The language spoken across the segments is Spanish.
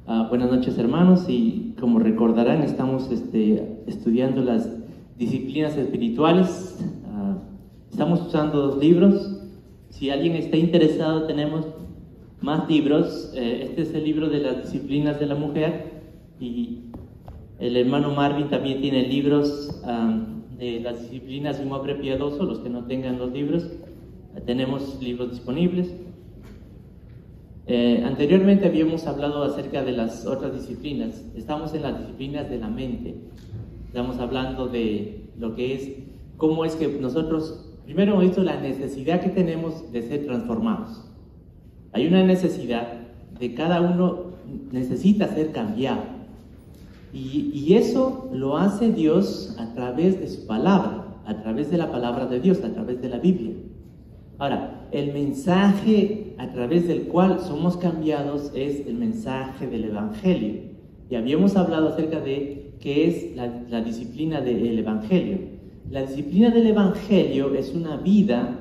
Buenas noches, hermanos, y como recordarán, estamos estudiando las disciplinas espirituales. Estamos usando 2 libros. Si alguien está interesado, tenemos más libros. Este es el libro de las disciplinas de la mujer, y el hermano Marvin también tiene libros de las disciplinas de un hombre piadoso. Los que no tengan los libros, tenemos libros disponibles. Anteriormente habíamos hablado acerca de las otras disciplinas. Estamos en las disciplinas de la mente. Estamos hablando de lo que es, cómo es que nosotros, primero hemos visto la necesidad que tenemos de ser transformados. Hay una necesidad de cada uno, necesita ser cambiado. Y eso lo hace Dios a través de su palabra, a través de la palabra de Dios, a través de la Biblia. Ahora, el mensaje a través del cual somos cambiados es el mensaje del Evangelio. Y habíamos hablado acerca de qué es la disciplina del Evangelio. La disciplina del Evangelio es una vida,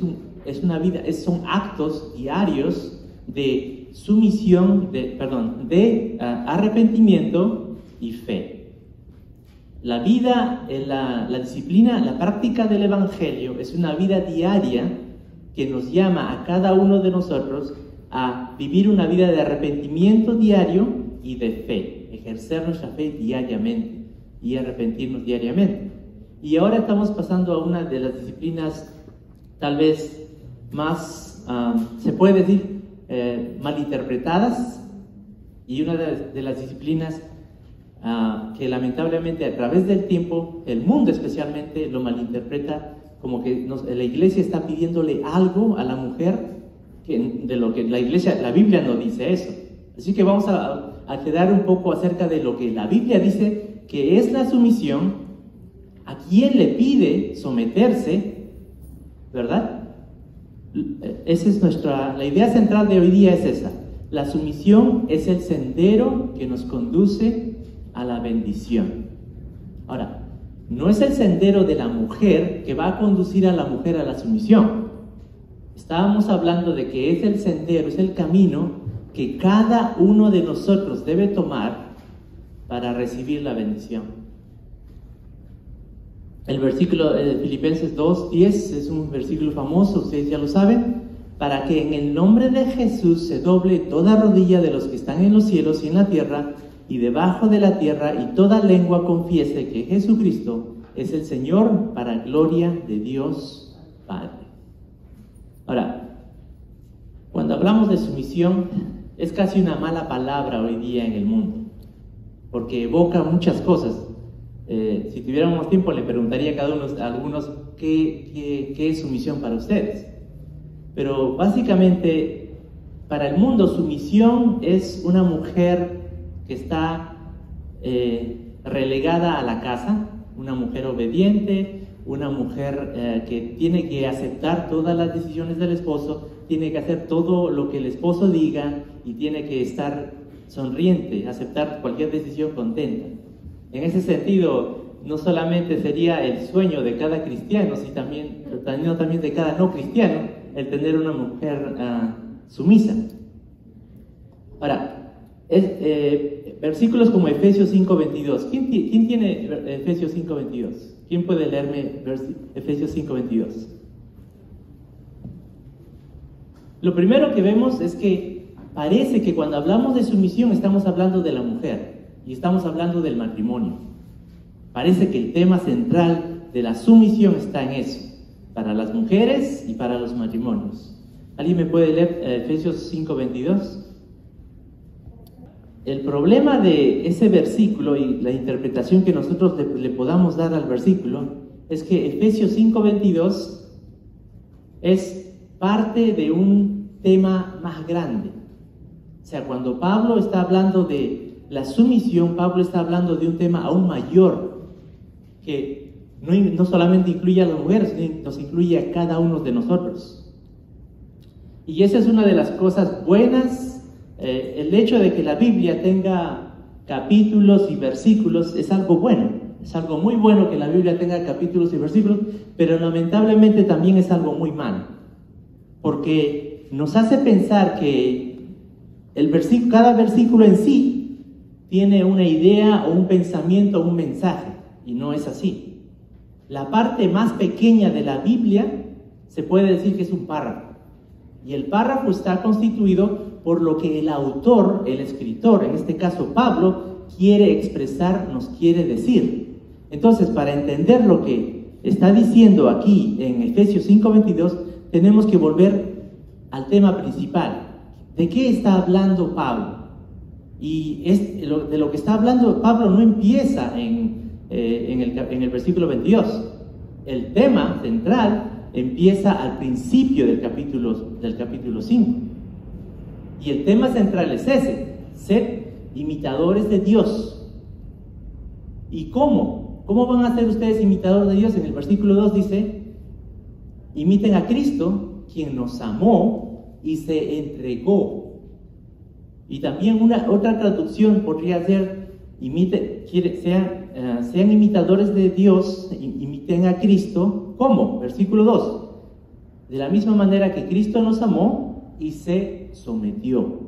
son actos diarios de sumisión, de arrepentimiento y fe. La vida, la disciplina, la práctica del Evangelio es una vida diaria que nos llama a cada uno de nosotros a vivir una vida de arrepentimiento diario y de fe, ejercer nuestra fe diariamente y arrepentirnos diariamente. Y ahora estamos pasando a una de las disciplinas tal vez más, se puede decir, malinterpretadas, y una de las disciplinas que lamentablemente a través del tiempo, el mundo especialmente lo malinterpreta como que la iglesia está pidiéndole algo a la mujer de lo que la Biblia no dice eso. Así que vamos a quedar un poco acerca de lo que la Biblia dice que es la sumisión, a quién le pide someterse, ¿verdad? Esa es la idea central de hoy día es esa. La sumisión es el sendero que nos conduce a la bendición. Ahora, no es el sendero de la mujer que va a conducir a la mujer a la sumisión. Estábamos hablando de que es el sendero, es el camino que cada uno de nosotros debe tomar para recibir la bendición. El versículo de Filipenses 2:10 es un versículo famoso, ustedes ya lo saben. Para que en el nombre de Jesús se doble toda rodilla de los que están en los cielos y en la tierra y debajo de la tierra, y toda lengua confiese que Jesucristo es el Señor, para gloria de Dios Padre. Ahora, cuando hablamos de sumisión, es casi una mala palabra hoy día en el mundo, porque evoca muchas cosas. Si tuviéramos tiempo, le preguntaría a algunos qué es sumisión para ustedes. Pero básicamente, para el mundo, sumisión es una mujer que está relegada a la casa, una mujer obediente, una mujer que tiene que aceptar todas las decisiones del esposo, tiene que hacer todo lo que el esposo diga y tiene que estar sonriente, aceptar cualquier decisión contenta. En ese sentido, no solamente sería el sueño de cada cristiano, sino también de cada no cristiano, el tener una mujer sumisa. Ahora, versículos como Efesios 5:22. ¿Quién tiene Efesios 5:22? ¿Quién puede leerme Efesios 5:22? Lo primero que vemos es que parece que cuando hablamos de sumisión estamos hablando de la mujer y estamos hablando del matrimonio. Parece que el tema central de la sumisión está en eso, para las mujeres y para los matrimonios. ¿Alguien me puede leer Efesios 5:22? El problema de ese versículo y la interpretación que nosotros le podamos dar al versículo es que Efesios 5:22 es parte de un tema más grande. O sea, cuando Pablo está hablando de la sumisión, Pablo está hablando de un tema aún mayor, que no solamente incluye a las mujeres, sino nos incluye a cada uno de nosotros. Y esa es una de las cosas buenas. El hecho de que la Biblia tenga capítulos y versículos es algo bueno, es algo muy bueno que la Biblia tenga capítulos y versículos, pero lamentablemente también es algo muy malo, porque nos hace pensar que cada versículo en sí tiene una idea o un pensamiento o un mensaje, y no es así. La parte más pequeña de la Biblia se puede decir que es un párrafo, y el párrafo está constituido por lo que el autor, el escritor, en este caso Pablo, quiere expresar, nos quiere decir. Entonces, para entender lo que está diciendo aquí en Efesios 5:22, tenemos que volver al tema principal. ¿De qué está hablando Pablo? Y de lo que está hablando Pablo no empieza en el versículo 22. El tema central empieza al principio del capítulo 5. Y el tema central es ese: ser imitadores de Dios. ¿Y cómo? ¿Cómo van a ser ustedes imitadores de Dios? En el versículo 2 dice: imiten a Cristo, quien nos amó y se entregó. Y también otra traducción podría ser: sean imitadores de Dios, imiten a Cristo. ¿Cómo? Versículo 2: de la misma manera que Cristo nos amó y se sometió.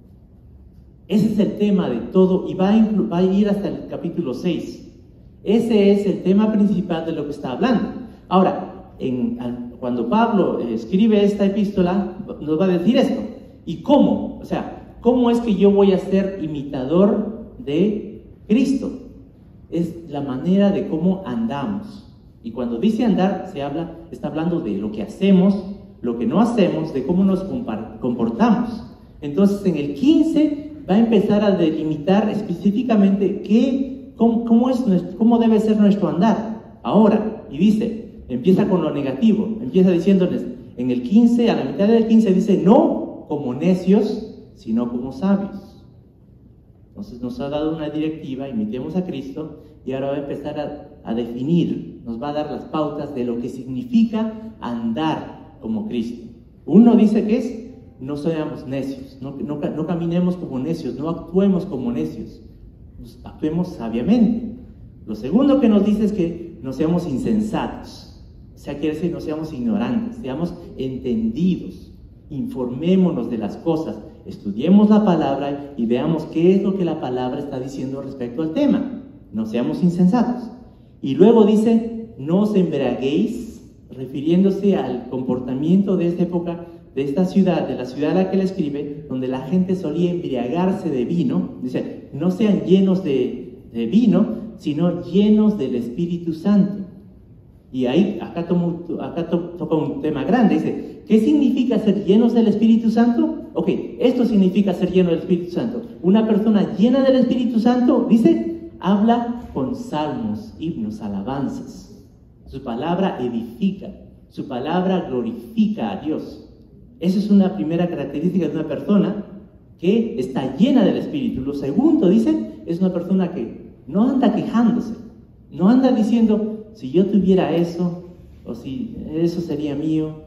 Ese es el tema de todo, y va a ir hasta el capítulo 6. Ese es el tema principal de lo que está hablando. Ahora, cuando Pablo escribe esta epístola, nos va a decir esto. ¿Y cómo? O sea, ¿cómo es que yo voy a ser imitador de Cristo? Es la manera de cómo andamos. Y cuando dice andar, está hablando de lo que hacemos, lo que no hacemos, de cómo nos comportamos. Entonces, en el 15 va a empezar a delimitar específicamente cómo debe ser nuestro andar ahora. Y dice, empieza con lo negativo, empieza diciéndoles, en el 15, a la mitad del 15 dice: no como necios, sino como sabios. Entonces nos ha dado una directiva: imitemos a Cristo, y ahora va a empezar a definir, nos va a dar las pautas de lo que significa andar como Cristo. Uno dice que es: no seamos necios, no caminemos como necios, no actuemos como necios, actuemos sabiamente. Lo segundo que nos dice es que no seamos insensatos, o sea, quiere decir no seamos ignorantes, seamos entendidos, informémonos de las cosas, estudiemos la palabra y veamos qué es lo que la palabra está diciendo respecto al tema. No seamos insensatos. Y luego dice: no os embriaguéis, refiriéndose al comportamiento de esta época, de esta ciudad, de la ciudad a la que él escribe, donde la gente solía embriagarse de vino. Dice: no sean llenos de vino, sino llenos del Espíritu Santo. Y acá toca un tema grande. Dice: ¿qué significa ser llenos del Espíritu Santo? Ok, esto significa ser lleno del Espíritu Santo. Una persona llena del Espíritu Santo, dice, habla con salmos, himnos, alabanzas. Su palabra edifica, su palabra glorifica a Dios. Esa es una primera característica de una persona que está llena del Espíritu. Lo segundo, dice, es una persona que no anda quejándose, no anda diciendo: si yo tuviera eso, o si eso sería mío.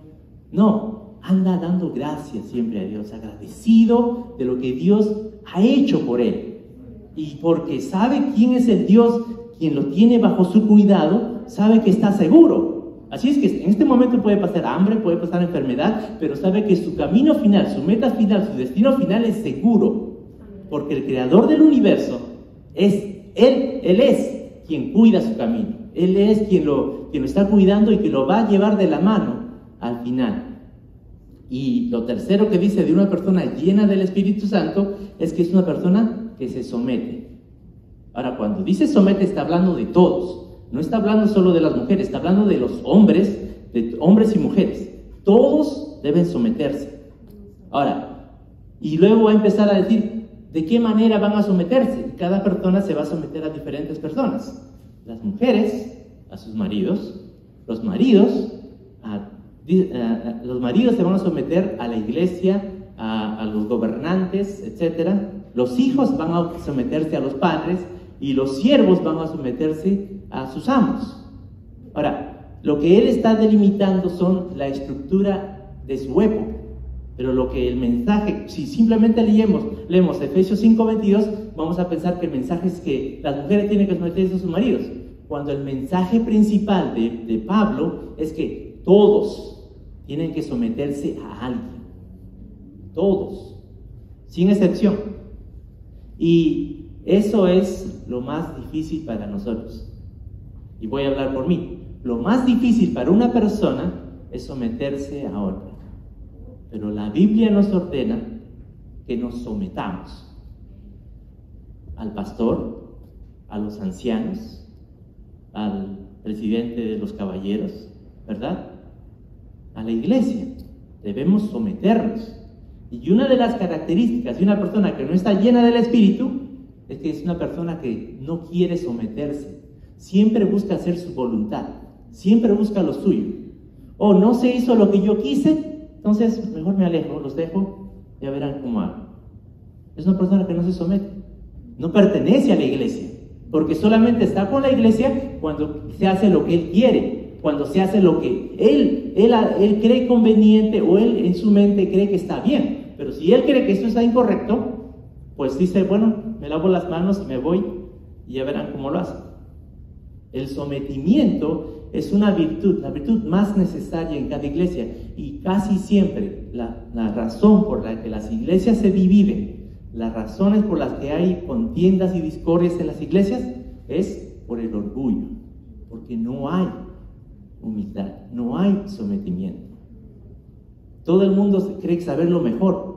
No, anda dando gracias siempre a Dios, agradecido de lo que Dios ha hecho por él. Y porque sabe quién es el Dios, quien lo tiene bajo su cuidado, sabe que está seguro. Así es que en este momento puede pasar hambre, puede pasar enfermedad, pero sabe que su camino final, su meta final, su destino final es seguro. Porque el creador del universo es Él es quien cuida su camino. Él es quien lo está cuidando y que lo va a llevar de la mano al final. Y lo tercero que dice de una persona llena del Espíritu Santo es que es una persona que se somete. Ahora, cuando dice somete, está hablando de todos. No está hablando solo de las mujeres, está hablando de los hombres, de hombres y mujeres. Todos deben someterse. Ahora, y luego va a empezar a decir de qué manera van a someterse. Cada persona se va a someter a diferentes personas. Las mujeres a sus maridos, los maridos se van a someter a la iglesia, a los gobernantes, etc. Los hijos van a someterse a los padres y los siervos van a someterse a sus amos. Ahora, lo que él está delimitando son la estructura de su época. Pero lo que el mensaje, si simplemente leemos Efesios 5:22, vamos a pensar que el mensaje es que las mujeres tienen que someterse a sus maridos. Cuando el mensaje principal de Pablo es que todos tienen que someterse a alguien. Todos. sin excepción. Y eso es lo más difícil para nosotros. Y voy a hablar por mí. Lo más difícil para una persona es someterse a otra. Pero la Biblia nos ordena que nos sometamos al pastor, a los ancianos, al presidente de los caballeros, ¿verdad? A la iglesia. Debemos someternos. Y una de las características de una persona que no está llena del Espíritu es que es una persona que no quiere someterse. Siempre busca hacer su voluntad. Siempre busca lo suyo. O no se hizo lo que yo quise, entonces mejor me alejo, los dejo, ya verán cómo hago. Es una persona que no se somete. No pertenece a la iglesia. Porque solamente está con la iglesia cuando se hace lo que él quiere. Cuando se hace lo que él cree conveniente o él en su mente cree que está bien. Pero si él cree que esto está incorrecto, pues dice, bueno, me lavo las manos y me voy y ya verán cómo lo hace. El sometimiento es una virtud, la virtud más necesaria en cada iglesia. Y casi siempre la razón por la que las iglesias se dividen, las razones por las que hay contiendas y discordias en las iglesias, es por el orgullo. Porque no hay humildad, no hay sometimiento. Todo el mundo cree saber lo mejor.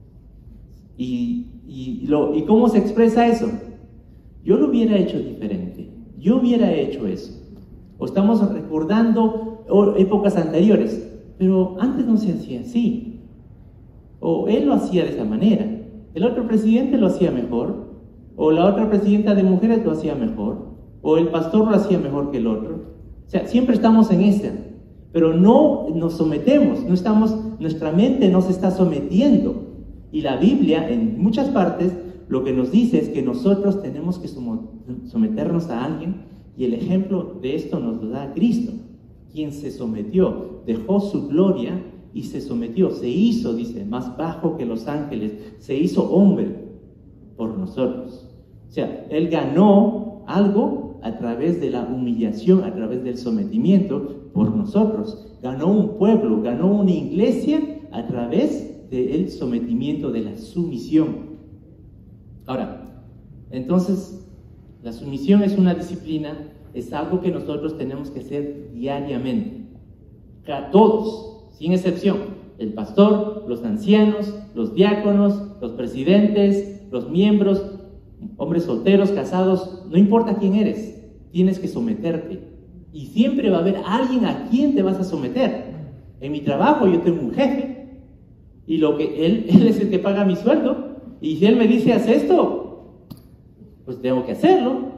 ¿Y cómo se expresa eso? Yo lo hubiera hecho diferente. Yo hubiera hecho eso. O estamos recordando épocas anteriores, pero antes no se hacía así. O él lo hacía de esa manera. El otro presidente lo hacía mejor. O la otra presidenta de mujeres lo hacía mejor. O el pastor lo hacía mejor que el otro. O sea, siempre estamos en esa. Pero no nos sometemos. Nuestra mente no se está sometiendo. Y la Biblia, en muchas partes, lo que nos dice es que nosotros tenemos que someternos a alguien, y el ejemplo de esto nos lo da Cristo, quien se sometió, dejó su gloria y se sometió, se hizo, dice, más bajo que los ángeles, se hizo hombre por nosotros. O sea, Él ganó algo a través de la humillación, a través del sometimiento por nosotros. Ganó un pueblo, ganó una iglesia a través del sometimiento, de la sumisión. Ahora, entonces, la sumisión es una disciplina, es algo que nosotros tenemos que hacer diariamente. Todos, sin excepción, el pastor, los ancianos, los diáconos, los presidentes, los miembros, hombres solteros, casados, no importa quién eres, tienes que someterte. Y siempre va a haber alguien a quien te vas a someter. En mi trabajo yo tengo un jefe, y él es el que paga mi sueldo, y si él me dice, haz esto, pues tengo que hacerlo.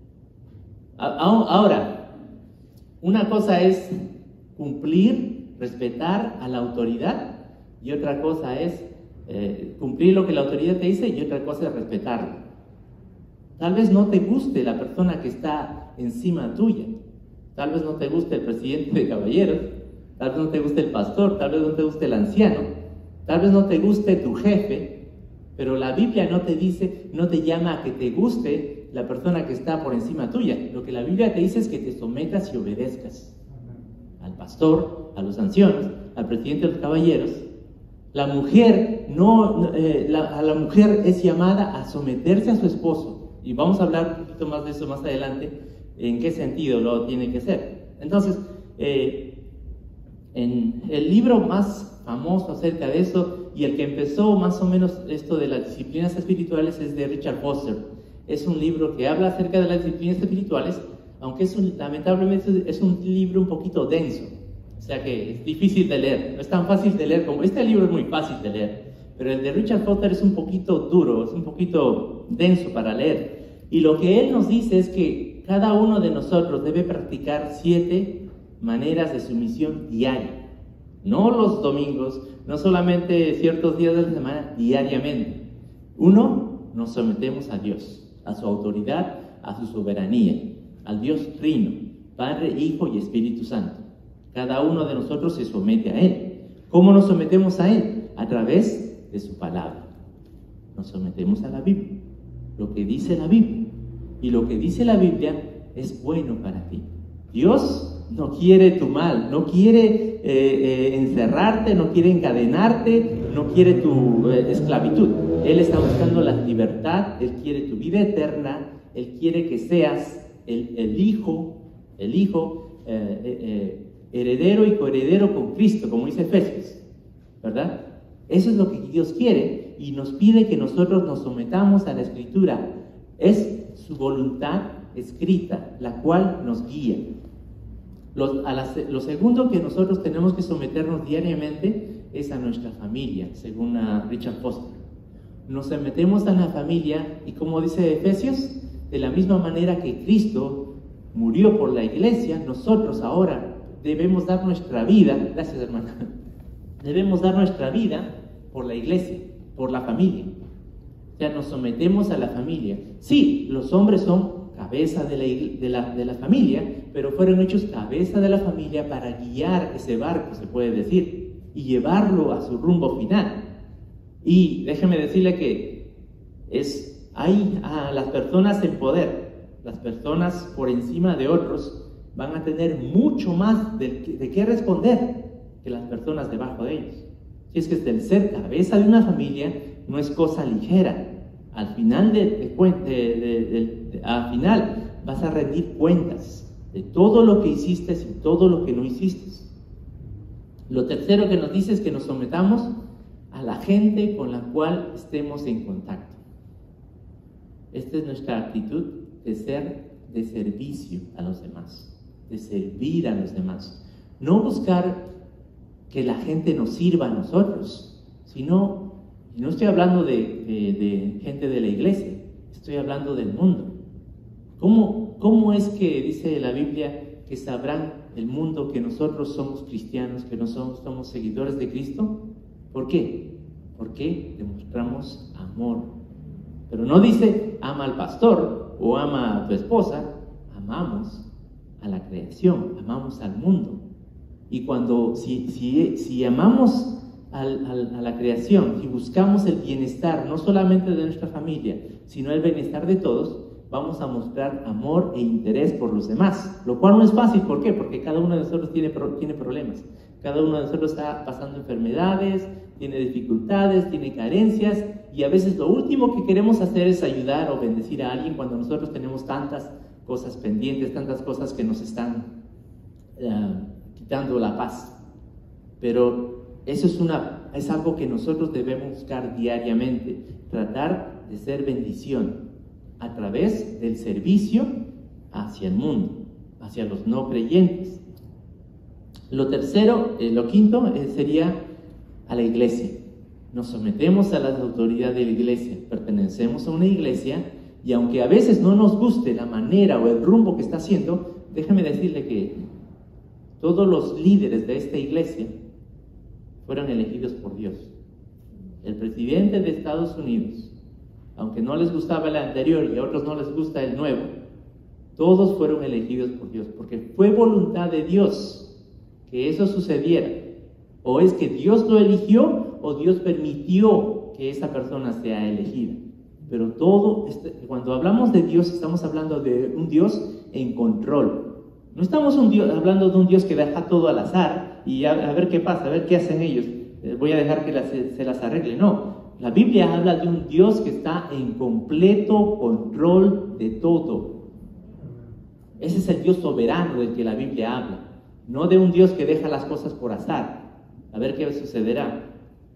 Ahora, una cosa es cumplir, respetar a la autoridad, y otra cosa es cumplir lo que la autoridad te dice, y otra cosa es respetarlo. Tal vez no te guste la persona que está encima tuya, tal vez no te guste el presidente de caballeros, tal vez no te guste el pastor, tal vez no te guste el anciano, tal vez no te guste tu jefe, pero la Biblia no te dice, no te llama a que te guste la persona que está por encima tuya. Lo que la Biblia te dice es que te sometas y obedezcas al pastor, a los ancianos, al presidente de los caballeros. La mujer a la mujer es llamada a someterse a su esposo, y vamos a hablar un poquito más de eso más adelante, en qué sentido lo tiene que hacer. Entonces, en el libro más famoso acerca de eso, y el que empezó más o menos esto de las disciplinas espirituales, es de Richard Foster. Es un libro que habla acerca de las disciplinas espirituales, aunque lamentablemente es un libro un poquito denso, o sea que es difícil de leer, no es tan fácil de leer como este libro. Es muy fácil de leer, pero el de Richard Foster es un poquito duro, es un poquito denso para leer, y lo que él nos dice es que cada uno de nosotros debe practicar 7 maneras de sumisión diaria. No los domingos, no solamente ciertos días de la semana, diariamente. 1, nos sometemos a Dios, a su autoridad, a su soberanía, al Dios Trino, Padre, Hijo y Espíritu Santo. Cada uno de nosotros se somete a Él. ¿Cómo nos sometemos a Él? A través de su palabra. Nos sometemos a la Biblia, lo que dice la Biblia. Y lo que dice la Biblia es bueno para ti. Dios no quiere tu mal, no quiere encerrarte, no quiere encadenarte, no quiere tu esclavitud. Él está buscando la libertad, Él quiere tu vida eterna, Él quiere que seas el hijo, heredero y coheredero con Cristo, como dice Efesios, ¿verdad? Eso es lo que Dios quiere y nos pide que nosotros nos sometamos a la Escritura. Es su voluntad escrita, la cual nos guía. Lo segundo que nosotros tenemos que someternos diariamente es a nuestra familia, según Richard Foster. Nos sometemos a la familia y, como dice Efesios, de la misma manera que Cristo murió por la iglesia, nosotros ahora debemos dar nuestra vida, gracias hermana, debemos dar nuestra vida por la iglesia, por la familia. O sea, nos sometemos a la familia. Sí, los hombres son cabeza de la familia, pero fueron hechos cabeza de la familia para guiar ese barco, se puede decir, y llevarlo a su rumbo final. Y déjeme decirle que hay a las personas en poder, las personas por encima de otros, van a tener mucho más de qué responder que las personas debajo de ellos. Si es que el ser cabeza de una familia no es cosa ligera. Al final al final vas a rendir cuentas de todo lo que hiciste y todo lo que no hiciste. Lo tercero que nos dice es que nos sometamos a la gente con la cual estemos en contacto. Esta es nuestra actitud de ser de servicio a los demás, de servir a los demás. No buscar que la gente nos sirva a nosotros, sino, y no estoy hablando de gente de la iglesia, estoy hablando del mundo. ¿Cómo es que dice la Biblia que sabrán el mundo que nosotros somos cristianos, que nosotros somos seguidores de Cristo? ¿Por qué? Porque demostramos amor. Pero no dice ama al pastor o ama a tu esposa, amamos a la creación, amamos al mundo. Y si amamos a la creación, si buscamos el bienestar no solamente de nuestra familia, sino el bienestar de todos, vamos a mostrar amor e interés por los demás, lo cual no es fácil. ¿Por qué? Porque cada uno de nosotros tiene problemas, cada uno de nosotros está pasando enfermedades, tiene dificultades, tiene carencias, y a veces lo último que queremos hacer es ayudar o bendecir a alguien cuando nosotros tenemos tantas cosas pendientes, tantas cosas que nos están quitando la paz. Pero eso es algo que nosotros debemos buscar diariamente, tratar de ser bendición a través del servicio hacia el mundo, hacia los no creyentes. Lo quinto sería a la iglesia. Nos sometemos a las autoridades de la iglesia, pertenecemos a una iglesia, y aunque a veces no nos guste la manera o el rumbo que está haciendo, déjame decirle que todos los líderes de esta iglesia fueron elegidos por Dios. El presidente de Estados Unidos, aunque no les gustaba el anterior y a otros no les gusta el nuevo, todos fueron elegidos por Dios, porque fue voluntad de Dios que eso sucediera. O es que Dios lo eligió o Dios permitió que esa persona sea elegida. Pero cuando hablamos de Dios, estamos hablando de un Dios en control. No estamos hablando de un Dios que deja todo al azar y a ver qué pasa, a ver qué hacen ellos. Voy a dejar que se las arregle. No, la Biblia habla de un Dios que está en completo control de todo. Ese es el Dios soberano del que la Biblia habla, no de un Dios que deja las cosas por azar. A ver qué sucederá.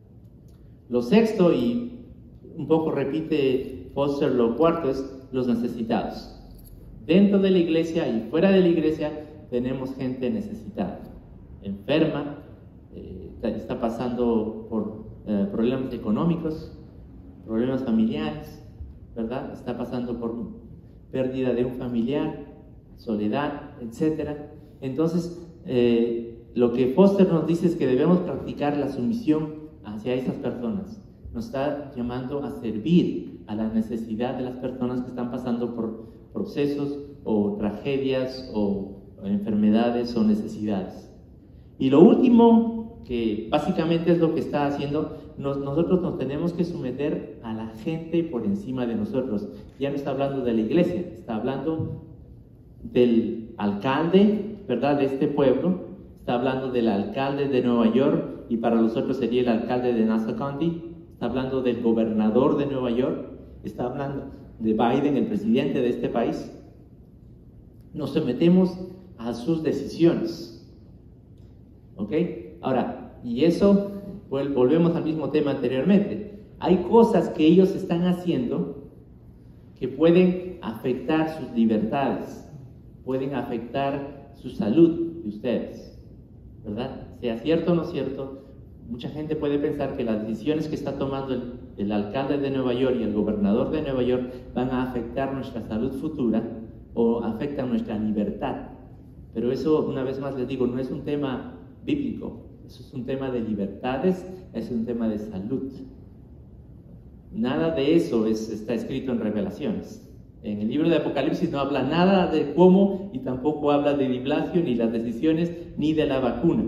Lo sexto, y un poco repite Foster lo cuarto, es los necesitados. Dentro de la iglesia y fuera de la iglesia tenemos gente necesitada, enferma, está pasando por problemas económicos, problemas familiares, ¿verdad? Está pasando por pérdida de un familiar, soledad, etc. Entonces, lo que Foster nos dice es que debemos practicar la sumisión hacia esas personas. Nos está llamando a servir a la necesidad de las personas que están pasando por procesos o tragedias o enfermedades o necesidades. Y lo último, que básicamente es lo que está haciendo, nosotros nos tenemos que someter a la gente por encima de nosotros. Ya no está hablando de la iglesia, está hablando del alcalde, ¿verdad?, de este pueblo. Está hablando del alcalde de Nueva York y para nosotros sería el alcalde de Nassau County. está hablando del gobernador de Nueva York, está hablando de Biden, el presidente de este país. Nos sometemos a sus decisiones. ¿Ok? Ahora, y eso, volvemos al mismo tema anteriormente. Hay cosas que ellos están haciendo que pueden afectar sus libertades, pueden afectar su salud de ustedes, ¿verdad? Sea cierto o no cierto, mucha gente puede pensar que las decisiones que está tomando el alcalde de Nueva York y el gobernador de Nueva York van a afectar nuestra salud futura o afectan nuestra libertad. Pero eso, una vez más les digo, no es un tema bíblico, eso es un tema de libertades, es un tema de salud. Nada de eso está escrito en Revelaciones. En el libro de Apocalipsis no habla nada de cómo y tampoco habla de Di Blasio, ni las decisiones, ni de la vacuna.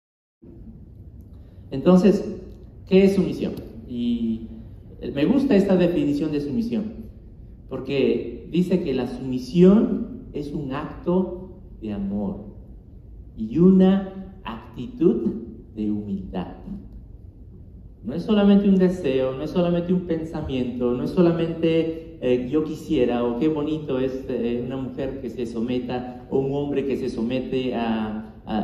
Entonces, ¿qué es sumisión? Y me gusta esta definición de sumisión, porque dice que la sumisión es un acto de amor y una actitud de humildad. No es solamente un deseo, no es solamente un pensamiento, no es solamente yo quisiera o qué bonito es una mujer que se someta o un hombre que se somete a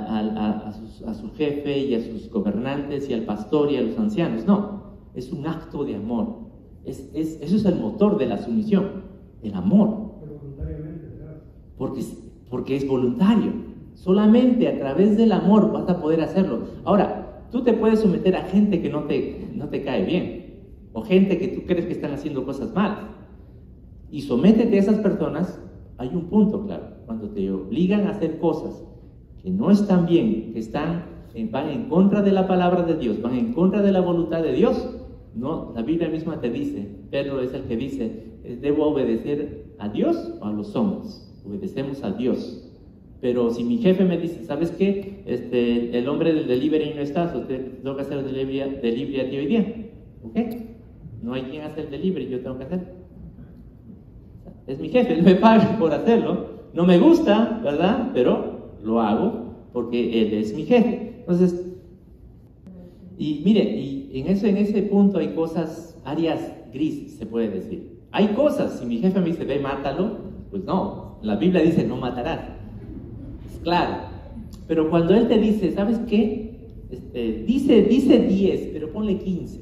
su jefe y a sus gobernantes y al pastor y a los ancianos. No, es un acto de amor. Eso es el motor de la sumisión, el amor. Pero voluntariamente, ¿verdad? Porque es voluntario. Solamente a través del amor vas a poder hacerlo. Ahora, tú te puedes someter a gente que no te cae bien, o gente que tú crees que están haciendo cosas malas. Y sométete a esas personas. Hay un punto claro, cuando te obligan a hacer cosas que no están bien, que van en contra de la palabra de Dios, van en contra de la voluntad de Dios. No, la Biblia misma te dice, Pedro es el que dice, ¿debo obedecer a Dios o a los hombres? Obedecemos a Dios. Pero si mi jefe me dice, ¿sabes qué? El hombre del delivery no está, usted tengo que hacer el delivery a ti hoy día. ¿Ok? No hay quien hace el delivery, yo tengo que hacerlo. Es mi jefe, él me paga por hacerlo. No me gusta, ¿verdad? Pero lo hago porque él es mi jefe. Entonces, y mire, y en ese punto hay cosas, áreas grises, se puede decir. Hay cosas, si mi jefe me dice, ve, mátalo, pues no. La Biblia dice, no matarás. Es claro. Pero cuando él te dice, ¿sabes qué? Dice 10, pero ponle 15.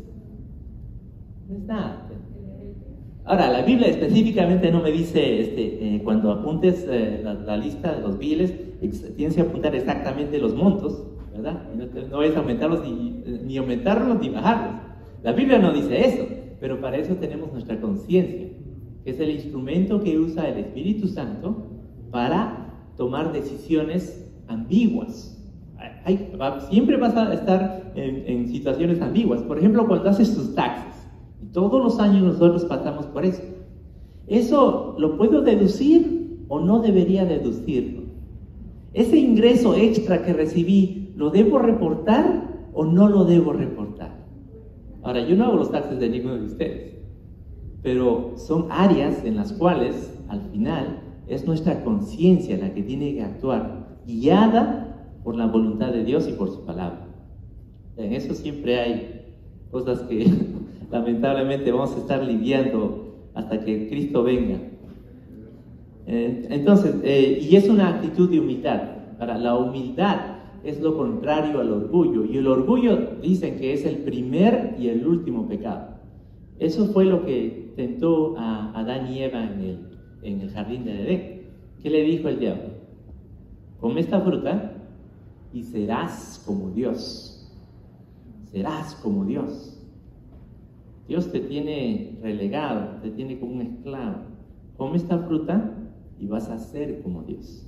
No es nada. Ahora, la Biblia específicamente no me dice, cuando apuntes la lista de los biles, tienes que apuntar exactamente los montos, ¿verdad? No es aumentarlos ni aumentarlos ni bajarlos. La Biblia no dice eso, pero para eso tenemos nuestra conciencia, que es el instrumento que usa el Espíritu Santo para tomar decisiones ambiguas. Siempre vas a estar en situaciones ambiguas. Por ejemplo, cuando haces tus taxes. Todos los años nosotros pasamos por eso. ¿Eso lo puedo deducir o no debería deducirlo? ¿Ese ingreso extra que recibí, lo debo reportar o no lo debo reportar? Ahora, yo no hago los taxes de ninguno de ustedes, pero son áreas en las cuales, al final, es nuestra conciencia la que tiene que actuar, guiada por la voluntad de Dios y por su palabra. En eso siempre hay cosas que lamentablemente vamos a estar lidiando hasta que Cristo venga. Entonces, y es una actitud de humildad. Ahora, la humildad es lo contrario al orgullo, y el orgullo dicen que es el primer y el último pecado. Eso fue lo que tentó a Adán y Eva en el jardín de Edén. ¿Qué le dijo el diablo? Come esta fruta y serás como Dios. Serás como Dios. Dios te tiene relegado, te tiene como un esclavo. Come esta fruta y vas a ser como Dios.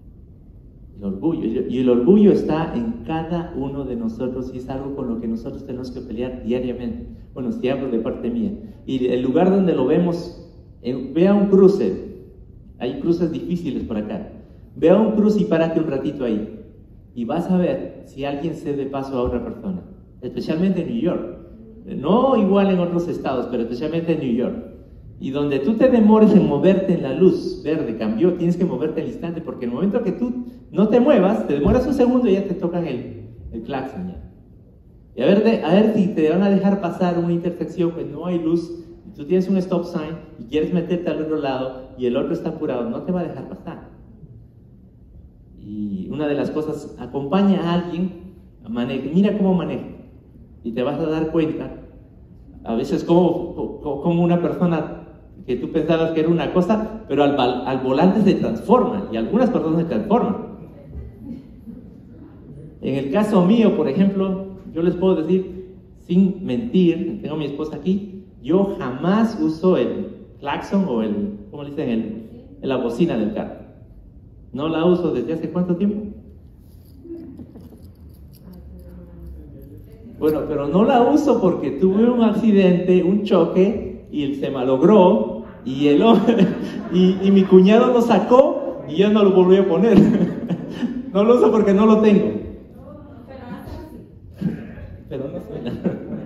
El orgullo. Y el orgullo está en cada uno de nosotros y es algo con lo que nosotros tenemos que pelear diariamente. Bueno, si hablo de parte mía. Y el lugar donde lo vemos, vea un cruce. Hay cruces difíciles por acá. Vea un cruce y párate un ratito ahí. Y vas a ver si alguien cede paso a otra persona. Especialmente en New York. No igual en otros estados, pero especialmente en New York. Y donde tú te demores en moverte en la luz verde, cambió, tienes que moverte al instante, porque en el momento que tú no te muevas, te demoras un segundo y ya te tocan el claxon ya. Y a ver si te van a dejar pasar una intersección que no hay luz, y tú tienes un stop sign y quieres meterte al otro lado y el otro está apurado, no te va a dejar pasar. Y una de las cosas, acompaña a alguien, mira cómo maneja, y te vas a dar cuenta, a veces como una persona que tú pensabas que era una cosa, pero al volante se transforma, y algunas personas se transforman. En el caso mío, por ejemplo, yo les puedo decir, sin mentir, tengo a mi esposa aquí, yo jamás uso el claxon o ¿cómo le dicen? La bocina del carro. No la uso desde hace ¿cuánto tiempo? Bueno, pero no la uso porque tuve un accidente, un choque, y se malogró, y y mi cuñado lo sacó, y yo no lo volví a poner. No lo uso porque no lo tengo. Pero no suena.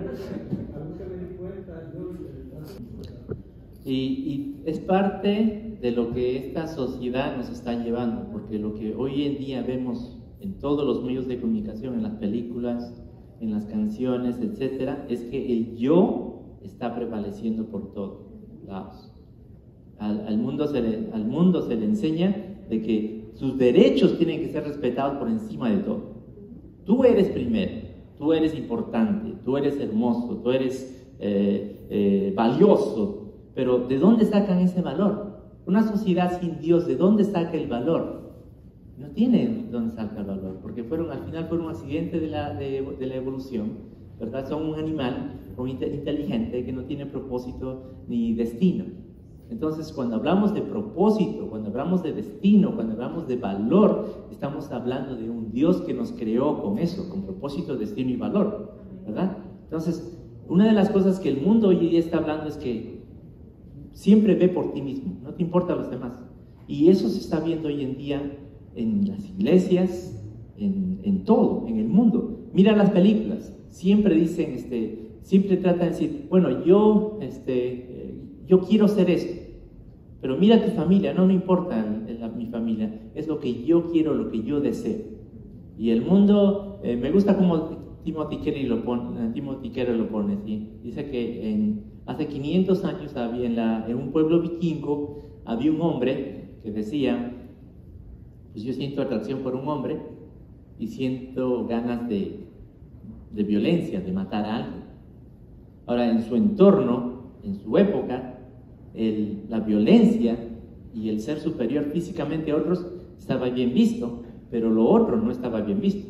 Y es parte de lo que esta sociedad nos está llevando, porque lo que hoy en día vemos en todos los medios de comunicación, en las películas, en las canciones, etcétera, es que el yo está prevaleciendo por todos lados. Al mundo se le enseña de que sus derechos tienen que ser respetados por encima de todo. Tú eres primero. Tú eres importante, tú eres hermoso, tú eres valioso, pero ¿de dónde sacan ese valor? Una sociedad sin Dios, ¿de dónde saca el valor? No tiene dónde saca el valor, porque al final fueron un accidente de la evolución, ¿verdad? Son un animal inteligente que no tiene propósito ni destino. Entonces, cuando hablamos de propósito, cuando hablamos de destino, cuando hablamos de valor, estamos hablando de un Dios que nos creó con eso, con propósito, destino y valor, ¿verdad? Entonces, una de las cosas que el mundo hoy día está hablando es que siempre ve por ti mismo, no te importa los demás. Y eso se está viendo hoy en día en las iglesias, en todo, en el mundo. Mira las películas, siempre dicen, siempre tratan de decir, bueno, yo quiero ser esto, pero mira tu familia, no me importa mi familia, es lo que yo quiero, lo que yo deseo. Y el mundo, me gusta como Timothy Keller lo pone, ¿sí? Dice que hace 500 años en un pueblo vikingo había un hombre que decía, pues yo siento atracción por un hombre y siento ganas de violencia, de matar a alguien. Ahora, en su entorno, en su época, la violencia y el ser superior físicamente a otros estaba bien visto, pero lo otro no estaba bien visto.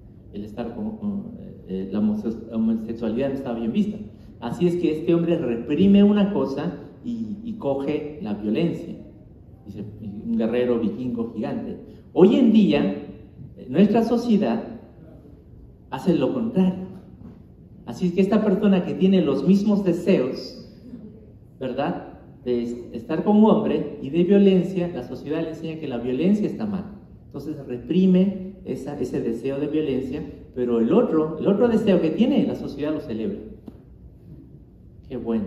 La homosexualidad no estaba bien vista. Así es que este hombre reprime una cosa y coge la violencia. Dice, un guerrero vikingo gigante. Hoy en día, nuestra sociedad hace lo contrario. Así es que esta persona que tiene los mismos deseos, ¿verdad?, de estar con un hombre y de violencia, la sociedad le enseña que la violencia está mal. Entonces reprime ese deseo de violencia, pero el otro deseo que tiene, la sociedad lo celebra. Qué bueno.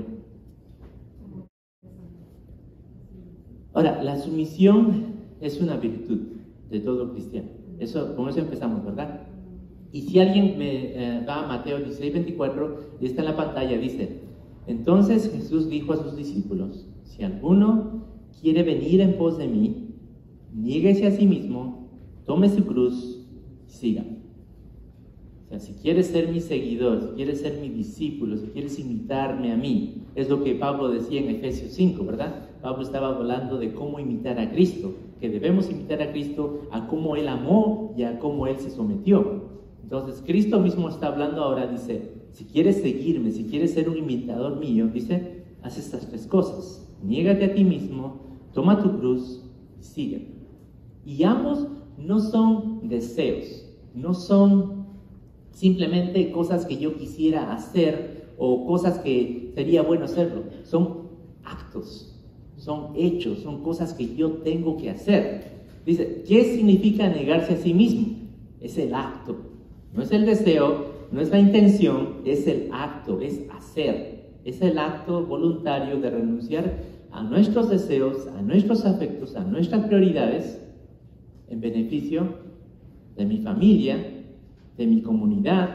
Ahora, la sumisión es una virtud de todo cristiano. Con eso empezamos, ¿verdad? Y si alguien va a Mateo 16:24, y está en la pantalla, dice: entonces Jesús dijo a sus discípulos, si alguno quiere venir en pos de mí, niéguese a sí mismo, tome su cruz y sígame. O sea, si quieres ser mi seguidor, si quieres ser mi discípulo, si quieres imitarme a mí, es lo que Pablo decía en Efesios 5, ¿verdad? Pablo estaba hablando de cómo imitar a Cristo, que debemos imitar a Cristo a cómo Él amó y a cómo Él se sometió. Entonces, Cristo mismo está hablando ahora, dice, si quieres seguirme, si quieres ser un imitador mío, dice, haz estas tres cosas. Niégate a ti mismo, toma tu cruz y sígueme. Y ambos no son deseos, no son simplemente cosas que yo quisiera hacer o cosas que sería bueno hacerlo. Son actos, son hechos, son cosas que yo tengo que hacer. Dice, ¿qué significa negarse a sí mismo? Es el acto, no es el deseo, no es la intención, es el acto, es hacer. Es el acto voluntario de renunciar a nuestros deseos, a nuestros afectos, a nuestras prioridades en beneficio de mi familia, de mi comunidad,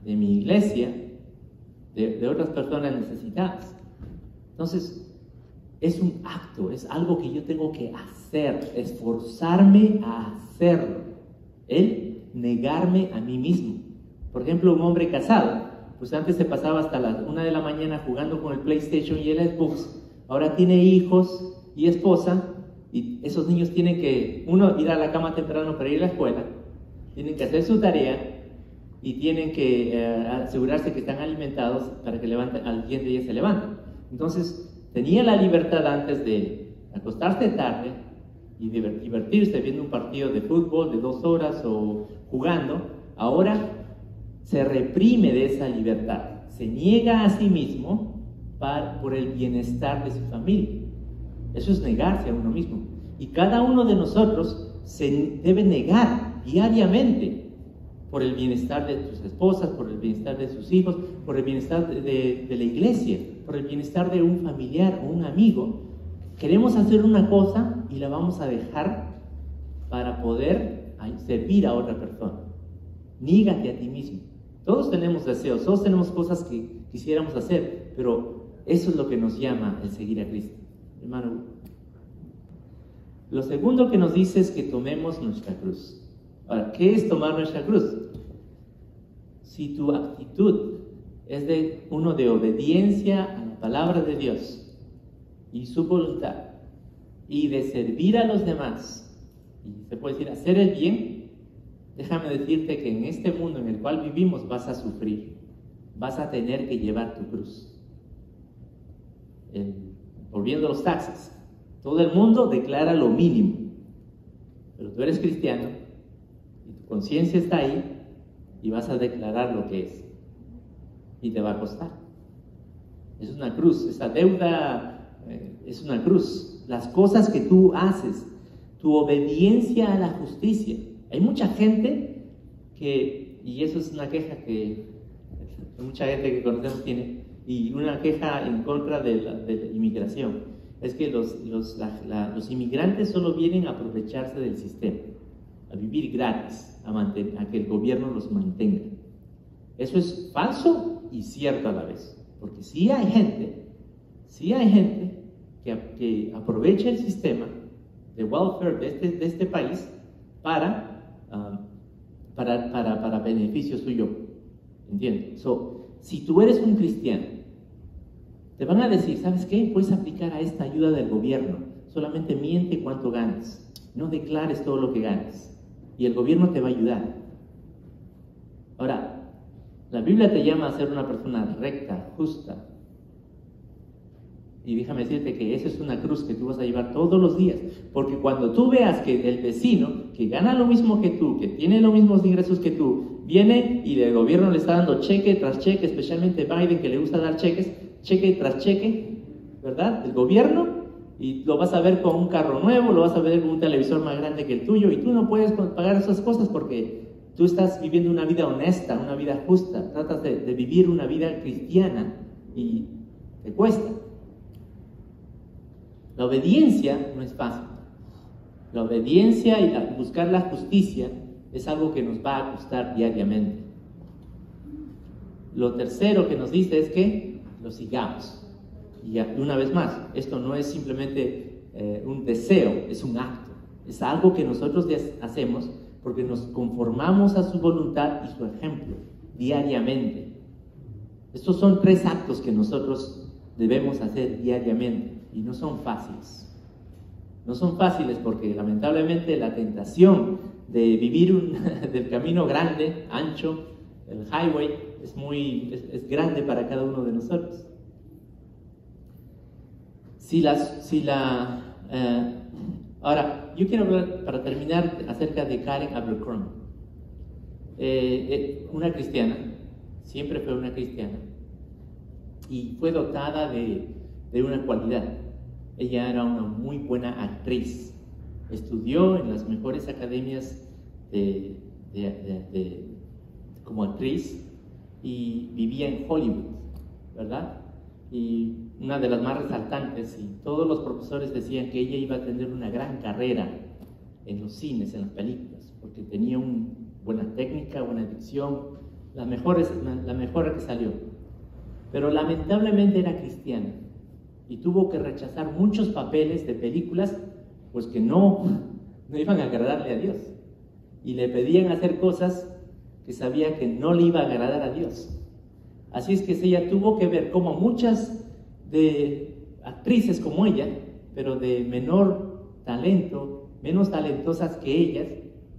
de mi iglesia, de otras personas necesitadas. Entonces, es un acto, es algo que yo tengo que hacer, esforzarme a hacerlo. El negarme a mí mismo. Por ejemplo, un hombre casado, pues antes se pasaba hasta las 1 de la mañana jugando con el PlayStation y el Xbox. Ahora tiene hijos y esposa, y esos niños tienen que, uno, ir a la cama temprano para ir a la escuela, tienen que hacer su tarea, y tienen que asegurarse que están alimentados para que al siguiente día se levanten. Entonces, tenía la libertad antes de acostarse tarde y divertirse viendo un partido de fútbol de 2 horas o jugando. Ahora se reprime de esa libertad, se niega a sí mismo por el bienestar de su familia. Eso es negarse a uno mismo. Y cada uno de nosotros se debe negar diariamente por el bienestar de tus esposas, por el bienestar de sus hijos, por el bienestar de la iglesia, por el bienestar de un familiar o un amigo. Queremos hacer una cosa y la vamos a dejar para poder servir a otra persona. Nígate a ti mismo. Todos tenemos deseos, todos tenemos cosas que quisiéramos hacer, pero eso es lo que nos llama el seguir a Cristo. Hermano, lo segundo que nos dice es que tomemos nuestra cruz. Ahora, ¿qué es tomar nuestra cruz? Si tu actitud es de obediencia a la palabra de Dios y su voluntad, y de servir a los demás, y se puede decir hacer el bien, déjame decirte que en este mundo en el cual vivimos vas a sufrir, vas a tener que llevar tu cruz. Volviendo a los taxes, todo el mundo declara lo mínimo, pero tú eres cristiano, tu conciencia está ahí y vas a declarar lo que es y te va a costar. Es una cruz, esa deuda es una cruz. Las cosas que tú haces, tu obediencia a la justicia. Hay mucha gente y eso es una queja que mucha gente que conocemos tiene, y una queja en contra de la inmigración, es que los inmigrantes solo vienen a aprovecharse del sistema, a vivir gratis, a que el gobierno los mantenga. Eso es falso y cierto a la vez, porque sí hay gente que aprovecha el sistema de welfare de este país para beneficio suyo, ¿entiendes? Si tú eres un cristiano, te van a decir, ¿sabes qué? Puedes aplicar a esta ayuda del gobierno, solamente miente cuánto ganas, no declares todo lo que ganas, y el gobierno te va a ayudar. Ahora, la Biblia te llama a ser una persona recta, justa, y déjame decirte que esa es una cruz que tú vas a llevar todos los días, porque cuando tú veas que el vecino, que gana lo mismo que tú, que tiene los mismos ingresos que tú, viene y el gobierno le está dando cheque tras cheque, especialmente Biden, que le gusta dar cheques, cheque tras cheque, ¿verdad? El gobierno, y lo vas a ver con un carro nuevo, lo vas a ver con un televisor más grande que el tuyo, y tú no puedes pagar esas cosas porque tú estás viviendo una vida honesta, una vida justa, tratas de vivir una vida cristiana y te cuesta. La obediencia no es fácil. La obediencia y buscar la justicia es algo que nos va a costar diariamente. Lo tercero que nos dice es que lo sigamos. Y una vez más, esto no es simplemente un deseo, es un acto. Es algo que nosotros hacemos porque nos conformamos a su voluntad y su ejemplo diariamente. Estos son 3 actos que nosotros debemos hacer diariamente y no son fáciles. No son fáciles porque lamentablemente la tentación de vivir del camino grande, ancho, el highway, es grande para cada uno de nosotros. Ahora, yo quiero hablar, para terminar, acerca de Karen Abercrombie. Una cristiana, siempre fue una cristiana, y fue dotada de una cualidad. Ella era una muy buena actriz. Estudió en las mejores academias como actriz y vivía en Hollywood, ¿verdad? Y una de las más resaltantes, y todos los profesores decían que ella iba a tener una gran carrera en los cines, en las películas, porque tenía una buena técnica, buena dicción, la mejor que salió. Pero lamentablemente era cristiana y tuvo que rechazar muchos papeles de películas pues que no iban a agradarle a Dios. Y le pedían hacer cosas que sabía que no le iba a agradar a Dios. Así es que ella tuvo que ver cómo muchas de actrices como ella, pero de menor talento, menos talentosas que ellas,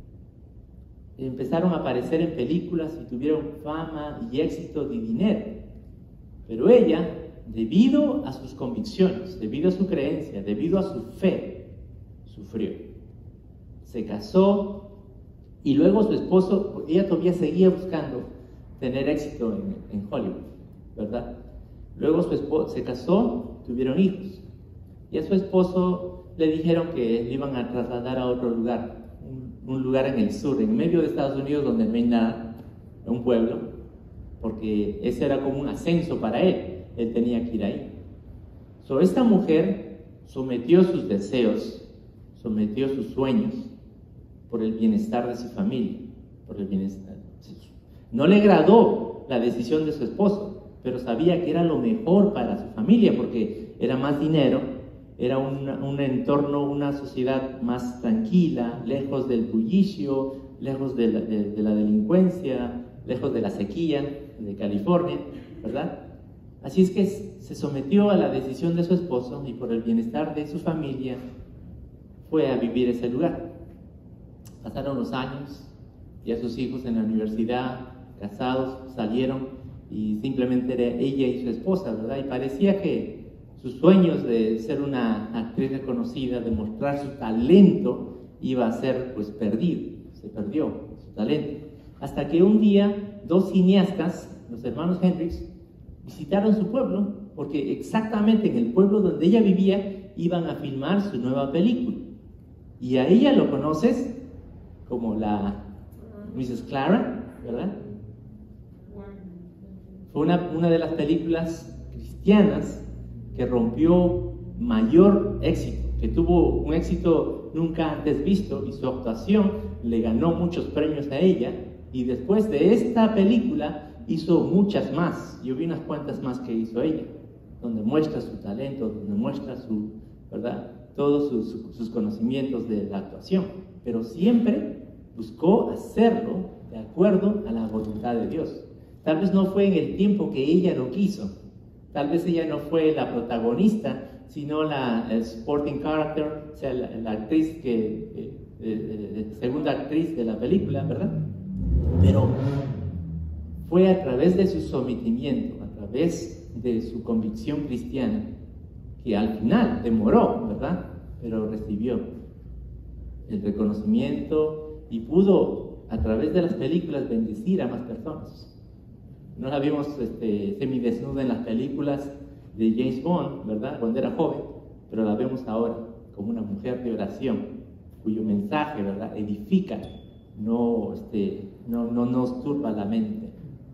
empezaron a aparecer en películas y tuvieron fama y éxito y dinero. Pero ella, debido a sus convicciones, debido a su creencia, debido a su fe, sufrió. Se casó y luego su esposo, ella todavía seguía buscando tener éxito en Hollywood, ¿verdad? Luego su esposo se casó, tuvieron hijos. Y a su esposo le dijeron que le iban a trasladar a otro lugar, un lugar en el sur, en medio de Estados Unidos, donde no hay nada, un pueblo, porque ese era como un ascenso para él. Él tenía que ir ahí. Esta mujer sometió sus deseos, sometió sus sueños por el bienestar de su familia, por el bienestar. No le agradó la decisión de su esposo, pero sabía que era lo mejor para su familia, porque era más dinero, era un entorno, una sociedad más tranquila, lejos del bullicio, lejos de la delincuencia, lejos de la sequía de California, ¿verdad? Así es que se sometió a la decisión de su esposo y por el bienestar de su familia fue a vivir ese lugar. Pasaron los años, ya sus hijos en la universidad, casados, salieron y simplemente era ella y su esposa, ¿verdad? Y parecía que sus sueños de ser una actriz reconocida, de mostrar su talento, iba a ser pues perdido, se perdió su talento. Hasta que un día dos cineastas, los hermanos Hendricks, visitaron su pueblo, porque exactamente en el pueblo donde ella vivía iban a filmar su nueva película. Y a ella lo conoces como la Mrs. Clara, ¿verdad? Fue una de las películas cristianas que rompió mayor éxito, que tuvo un éxito nunca antes visto, y su actuación le ganó muchos premios a ella. Y después de esta película hizo muchas más. Yo vi unas cuantas más que hizo ella, donde muestra su talento, donde muestra su, ¿verdad?, todos sus conocimientos de la actuación. Pero siempre buscó hacerlo de acuerdo a la voluntad de Dios. Tal vez no fue en el tiempo que ella lo quiso. Tal vez ella no fue la protagonista, sino el supporting character, o sea, la actriz segunda actriz de la película, ¿verdad? Pero fue a través de su sometimiento, a través de su convicción cristiana, que al final demoró, ¿verdad? Pero recibió el reconocimiento y pudo, a través de las películas, bendecir a más personas. No la vimos semidesnuda en las películas de James Bond, ¿verdad?, cuando era joven, pero la vemos ahora como una mujer de oración, cuyo mensaje, ¿verdad?, edifica, no nos turba la mente.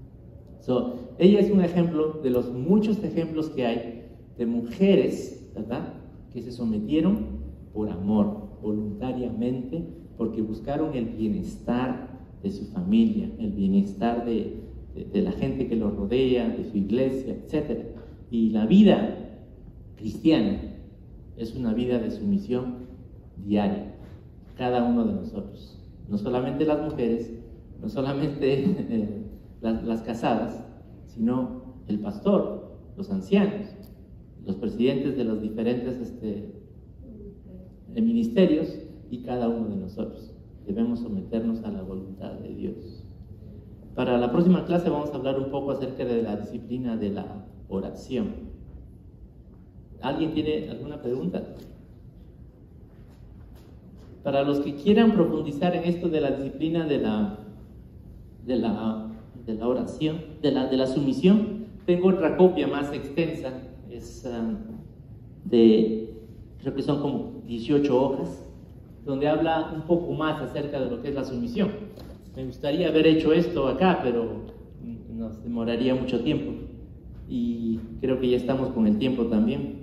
Ella es un ejemplo de los muchos ejemplos que hay de mujeres, ¿verdad?, que se sometieron por amor, voluntariamente, porque buscaron el bienestar de su familia, el bienestar de la gente que los rodea, de su iglesia, etc. Y la vida cristiana es una vida de sumisión diaria, cada uno de nosotros. No solamente las mujeres, no solamente las casadas, sino el pastor, los ancianos, los presidentes de los diferentes ministerios y cada uno de nosotros. Debemos someternos a la voluntad de Dios. Para la próxima clase vamos a hablar un poco acerca de la disciplina de la oración. ¿Alguien tiene alguna pregunta? Para los que quieran profundizar en esto de la disciplina de la oración, de la sumisión, tengo otra copia más extensa, creo que son como 18 hojas, donde habla un poco más acerca de lo que es la sumisión. Me gustaría haber hecho esto acá, pero nos demoraría mucho tiempo, y creo que ya estamos con el tiempo también.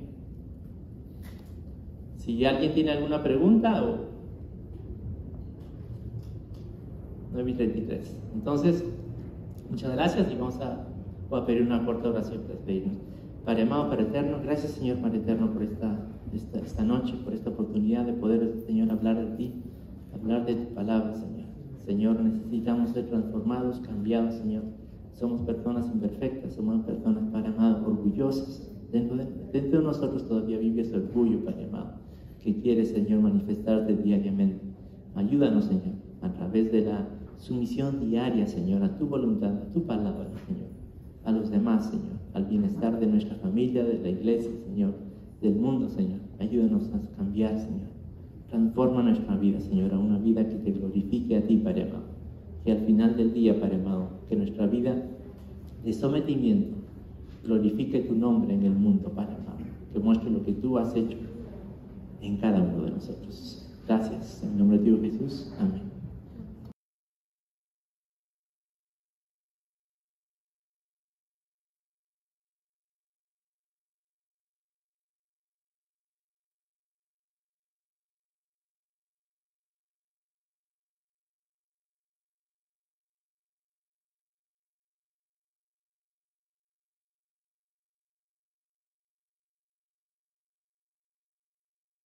Si alguien tiene alguna pregunta, o 9:33. Entonces, Muchas gracias y voy a pedir una corta oración para despedirnos. Padre amado, Padre eterno, gracias Señor, Padre eterno, por esta noche, por esta oportunidad de poder, Señor, hablar de ti, hablar de tu palabra, Señor. Señor, necesitamos ser transformados, cambiados, Señor. Somos personas imperfectas, somos personas, Padre amado, orgullosas. Dentro de nosotros todavía vive ese orgullo, Padre amado, que quiere, Señor, manifestarte diariamente. Ayúdanos, Señor, a través de la sumisión diaria, Señor, a tu voluntad, a tu palabra, Señor, a los demás, Señor, al bienestar de nuestra familia, de la iglesia, Señor, del mundo, Señor. Ayúdanos a cambiar, Señor. Transforma nuestra vida, Señor, a una vida que te glorifique a ti, Padre amado. Que al final del día, Padre amado, que nuestra vida de sometimiento glorifique tu nombre en el mundo, Padre amado. Que muestre lo que tú has hecho en cada uno de nosotros. Gracias. En el nombre de Dios Jesús. Amén.